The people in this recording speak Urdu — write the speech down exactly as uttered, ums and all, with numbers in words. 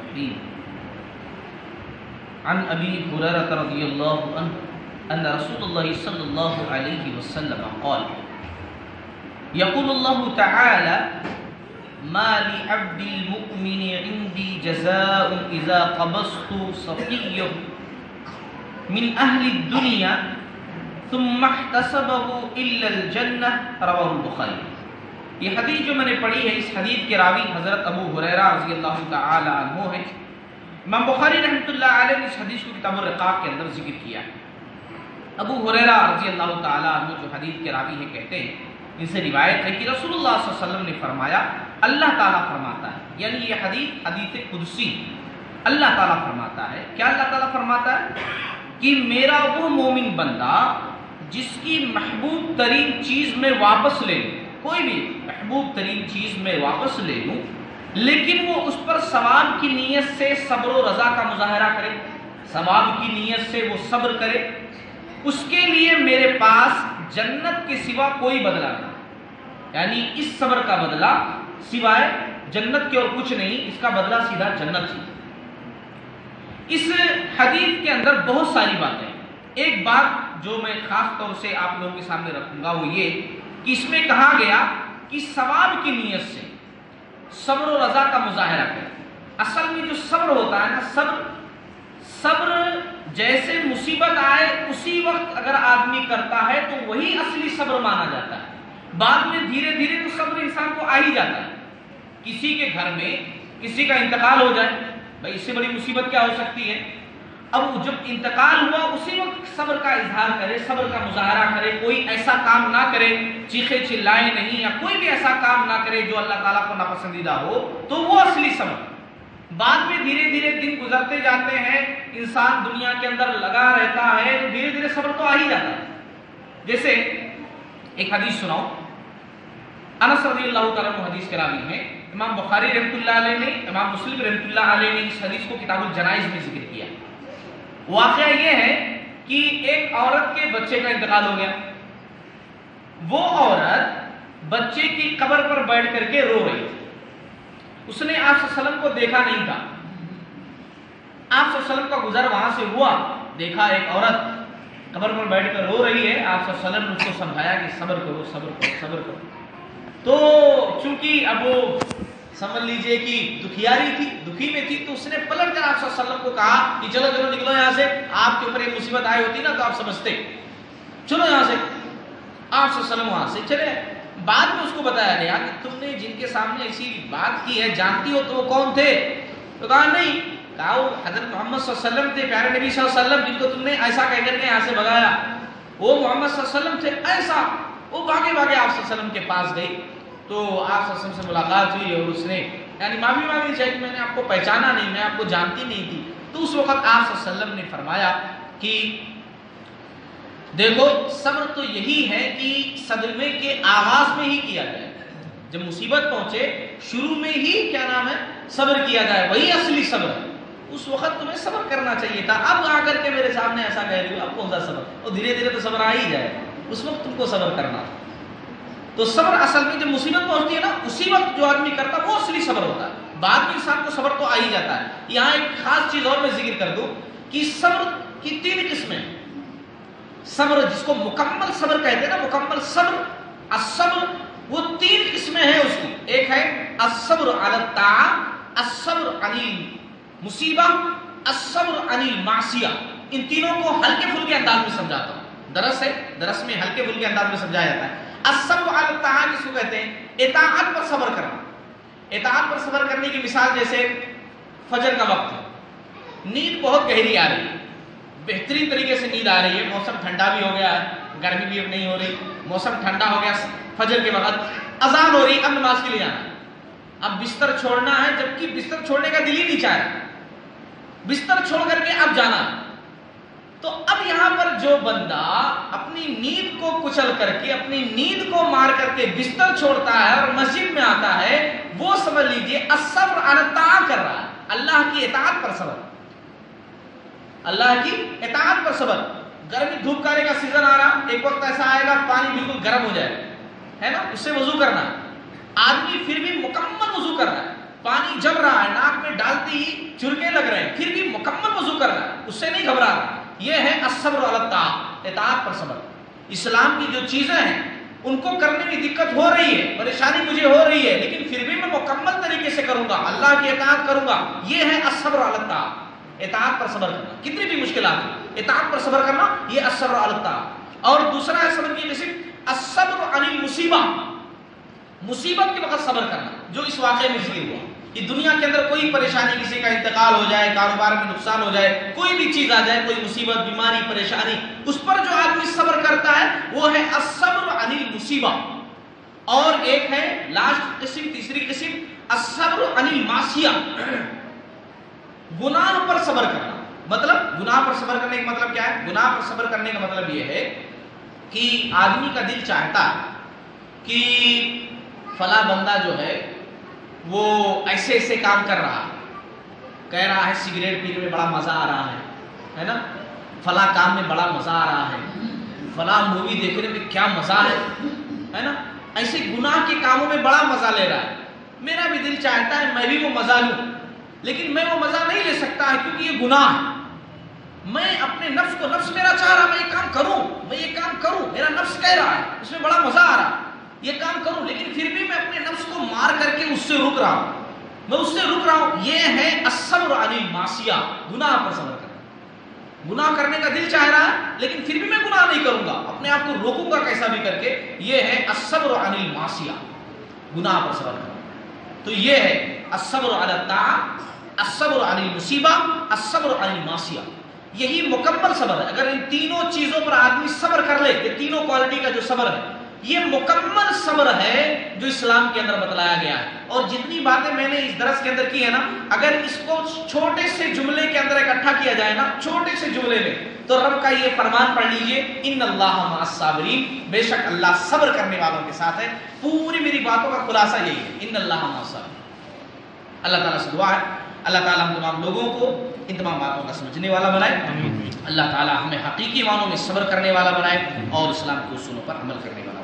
الرحيم عن أبي هريرة رضي الله عنه أن رسول الله صلى الله عليه وسلم قال يقول الله تعالى ما لعبد المؤمن عندي جزاء إذا قبضت صفيه من أهل الدنيا ثم احتسبه إلا الجنة رواه البخاری. یہ حدیث جو میں نے پڑھی ہے، اس حدیث کے راوی حضرت ابو ہریرہ رضی اللہ تعالی عنہ ہے. امام بخاری رحمۃ اللہ علیہ نے اس حدیث کو کتاب الرقاق کے اندر ذکر کیا ہے. ابو ہریرہ رضی اللہ تعالی عنہ جو حدیث کے راوی ہیں کہتے ہیں، ان سے روایت ہے کہ رسول اللہ صلی اللہ علیہ وسلم نے فرمایا، اللہ تعالیٰ فرماتا ہے، یعنی یہ حدیث حدیث قدسی، اللہ تعالیٰ فرماتا ہے. کیا اللہ تعالیٰ فرماتا ہے؟ کہ میرا وہ مومن بندہ جس کی محبوب ترین چیز میں واپس لے لوں، کوئی بھی محبوب ترین چیز میں واپس لے لوں، لیکن وہ اس پر ثواب کی نیت سے صبر و رضا کا مظاہرہ کرے، ثواب کی نیت سے وہ صبر کرے، اس کے لیے میرے پاس جنت کے سوا کوئی بدلہ نہیں. یعنی اس صبر کا بدلہ سوائے جنت کے اور کچھ نہیں، اس کا بدلہ سیدھا جنت ہی. اس حدیث کے اندر بہت ساری باتیں ہیں. ایک بات جو میں خاص طور سے آپ لوگوں کے سامنے رکھوں گا وہ یہ کہ اس میں کہا گیا کہ ثواب کی نیت سے صبر و رضا کا مظاہرہ کرے. اصل میں جو صبر ہوتا ہے نا، صبر صبر جیسے مصیبت آئے اسی وقت اگر آدمی کرتا ہے تو وہی اصلی صبر مانا جاتا ہے. بعد میں دھیرے دھیرے تو صبر انسان کو آ ہی جاتا ہے. کسی کے گھر میں کسی کا انتقال ہو جائے، بھائی اس سے بڑی مصیبت کیا ہو سکتی ہے؟ اب جب انتقال ہوا اسی وقت صبر کا اظہار کرے، صبر کا مظاہرہ کرے، کوئی ایسا کام نہ کرے، چیخے چلائے نہیں، یا کوئی بھی ایسا کام نہ کرے جو اللہ تعالیٰ کو ناپسندیدہ ہو، تو وہ اصلی صبر. بعد میں دھیرے دھیرے دن گزرتے جاتے ہیں، انسان دنیا کے اندر لگا رہتا ہے تو دھیرے دھیرے صبر تو آ ہی جاتا ہے. جیسے ایک حدیث سناؤ، انس رضی اللہ تعالیٰ عنہ حدیث کے راوی ہیں، امام بخاری رحمۃ اللہ علیہ نے، امام مسلم رحمۃ اللہ علیہ نے اس حدیث کو کتاب الجنائز میں ذکر کیا. واقعہ یہ ہے کہ ایک عورت کے بچے کا انتقال ہو گیا. وہ عورت بچے کی قبر پر بیٹھ کر کے رو رہی تھی. اس نے آپ صلی اللہ علیہ وسلم کو دیکھا نہیں تھا. آپ صلی اللہ علیہ وسلم کا گزر وہاں سے ہوا، دیکھا ایک عورت قبر پر بیٹھ کر رو رہی ہے. آپ صلی اللہ علیہ وسلم نے اس کو سمجھایا کہ صبر کرو صبر کرو صبر کرو. تو چونکہ اب وہ سمجھ لیجئے کہ دکھیاری تھی، دکھی میں تھی، تو اس نے پلٹ کر آپ صلی اللہ علیہ وسلم کو کہا کہ چلو چلو نکلو یہاں سے، آپ کے اوپر یہ مصیبت آئی ہوتی نا تو آپ سمجھتے، چلو یہاں سے. آپ صلی اللہ علیہ وسلم وہاں سے چلے. بعد میں اس کو بتایا گیا کہ تم نے جن کے سامنے ایسی بات کی ہے جانتی ہو تو وہ کون تھے؟ تو کہا نہیں. کہا وہ حضرت محمد صلی اللہ علیہ وسلم تھے، پیارے نبی صلی اللہ علیہ وسلم، جن کو تم نے ایسا کہہ کر کے یہاں سے بھگایا، وہ محمد صلی اللہ علیہ وسلم تھے. ایسا وہ بھاگے بھاگے آپ صلی اللہ علیہ وسلم کے پاس گئی. تو آپ صلی اللہ علیہ وسلم سے ملاقات ہوئی اور اس نے یعنی معافی مانگی چاہیے کہ میں نے آپ کو پہچانا نہیں، میں آپ کو جانتی نہیں تھی. تو اس وقت آپ صلی اللہ علیہ وسلم نے فرمایا کہ دیکھو صبر تو یہی ہے کہ صدمے کے آغاز میں ہی کیا جائے، جب مصیبت پہنچے شروع میں ہی کیا نام ہے صبر کیا جائے، وہی اصلی صبر ہے. اس وقت تمہیں صبر کرنا چاہیے تھا. اب آ کر کے میرے سامنے ایسا کہہ رہی ہو، اب کون سا صبر؟ اور دھیرے دھیرے تو صبر آ ہی جائے. اس وقت تم کو صبر کرنا تھا. تو صبر اصل میں جب مصیبت پہنچتی ہے نا اسی وقت جو آدمی کرتا ہے وہ اصلی صبر ہوتا ہے. بعد میں انسان کو صبر تو آ ہی جاتا ہے. یہاں ایک خاص چیز اور میں ذکر کر دوں کہ صبر کی تین قسمیں ہیں. صبر جس کو مکمل صبر کہتے ہیں نا، مکمل صبر، الصبر، وہ تین قسمیں ہیں اس کی. ایک ہے الصبر علی الطاعہ، الصبر عن المصیبہ، الصبر عن المعصیہ. ان تینوں کو ہلکے پھلکے انداز میں سمجھاتا ہوں. درس ہے، درس میں ہلکے پھلکے انداز میں سمجھایا جاتا ہے. الصبر علی الطاعہ جس کو کہتے ہیں اطاعت پر صبر کرنا. اطاعت پر صبر کرنے کی مثال جیسے فجر کا وقت ہے، نیند بہت گہری آ رہی ہے، بہترین طریقے سے نیند آ رہی ہے، موسم ٹھنڈا بھی ہو گیا ہے، گرمی بھی اب نہیں ہو رہی، موسم ٹھنڈا ہو گیا، فجر کے وقت اذان ہو رہی، اب نماز کے لیے جانا ہے. اب بستر چھوڑنا ہے، جبکہ بستر چھوڑنے کا دل ہی نہیں چاہ رہا، بستر چھوڑ کر کے اب جانا ہے. تو اب یہاں پر جو بندہ اپنی نیند کو کچل کر کے، اپنی نیند کو مار کر کے بستر چھوڑتا ہے اور مسجد میں آتا ہے، وہ سمجھ لیجئے الصبر علی الطاعہ کر رہا ہے، اللہ کی اطاعت پر صبر، اللہ کی اطاعت پر صبر. گرمی دھوپ کھانے کا سیزن آ رہا، ایک وقت ایسا آئے گا پانی بالکل گرم ہو جائے گا، ہے نا، اس سے وضو کرنا ہے. آدمی پھر بھی مکمل وضو کر رہا ہے، پانی جم رہا ہے، ناک میں ڈالتے ہی چرکے لگ رہے ہیں پھر بھی مکمل وضو کر رہا ہے، اس سے نہیں گھبرا رہا. یہ ہے الصبر علی الطاعۃ، اطاعت پر صبر. اسلام کی جو چیزیں ہیں ان کو کرنے میں دقت ہو رہی ہے، پریشانی مجھے ہو رہی ہے، لیکن پھر بھی میں مکمل طریقے سے کروں گا، اللہ کی اطاعت کروں گا. یہ ہے الصبر علی الطاعۃ، اطاعت پر صبر کرنا. کتنی بھی مشکلات ہیں اطاعت پر صبر کرنا، یہ الصبر علی الطاعۃ. اور دوسرا ہے صبر کی قسم الصبر علی المصیبہ، مصیبت کے وقت صبر کرنا. جو اس واقعے میں ذکر ہوا کہ دنیا کے اندر کوئی پریشانی، کسی کا انتقال ہو جائے، کاروبار میں نقصان ہو جائے، کوئی بھی چیز آ جائے، کوئی مصیبت، بیماری، پریشانی، اس پر جو آدمی صبر کرتا ہے وہ ہے الصبر علی المصیبہ. اور ایک ہے لاسٹ قسم، تیسری قسم الصبر علی المعصیہ، گناہ پر صبر کرنا. مطلب گناہ پر صبر کرنے کا مطلب کیا ہے؟ گناہ پر صبر کرنے کا مطلب یہ ہے کہ آدمی کا دل چاہتا ہے کہ فلاں بندہ جو ہے وہ ایسے ایسے کام کر رہا ہے، کہہ رہا ہے سگریٹ پینے میں بڑا مزہ آ رہا ہے ہے نا، فلاں کام میں بڑا مزہ آ رہا ہے، فلاں مووی دیکھنے میں کیا مزہ ہے ہے نا، ایسے گناہ کے کاموں میں بڑا مزہ لے رہا ہے. میرا بھی دل چاہتا ہے میں بھی وہ مزہ لوں، لیکن میں وہ مزہ نہیں لے سکتا ہے کیونکہ یہ گناہ ہے. میں اپنے نفس کو، نفس میرا چاہ رہا میں یہ کام کروں، میں یہ کام کروں، میرا نفس کہہ رہا ہے اس میں بڑا مزہ آ رہا ہے، یہ کام کروں، لیکن پھر بھی میں اپنے نفس کو مار کر کے اس سے رک رہا ہوں، میں اس سے رک رہا ہوں. یہ ہے الصبر علی المعصیہ، گناہ پر صبر کرنا. گناہ کرنے کا دل چاہ رہا ہے لیکن پھر بھی میں گناہ نہیں کروں گا، اپنے آپ کو روکوں گا کیسا بھی کر کے. یہ ہے الصبر علی المعصیہ، گناہ پر صبر کرنا. تو یہ ہے الصبر علی الطاعۃ، الصبر علی المصیبہ، الصبر علی المعصیہ. یہی مکمل صبر ہے. اگر ان تینوں چیزوں پر آدمی صبر کر لے، یہ تینوں کوالٹی کا جو صبر ہے یہ مکمل صبر ہے جو اسلام کے اندر بتلایا گیا ہے. اور جتنی باتیں میں نے اس درس کے اندر کی ہے نا، اگر اس کو چھوٹے سے جملے کے اندر اکٹھا کیا جائے نا، چھوٹے سے جملے میں، تو رب کا یہ فرمان پڑھ لیجئے ان اللہ مع الصابرین، بے شک اللہ صبر کرنے والوں کے ساتھ ہے. پوری میری باتوں کا خلاصہ یہی ہے، ان اللہ مع الصابرین. اللہ تعالیٰ سے دعا ہے اللہ تعالیٰ ہم تمام لوگوں کو ان تمام باتوں کا سمجھنے والا بنائے. اللہ تعالیٰ ہمیں حقیقی معنوں میں صبر کرنے والا بنائے اور اسلام کے اصولوں پر عمل کرنے والا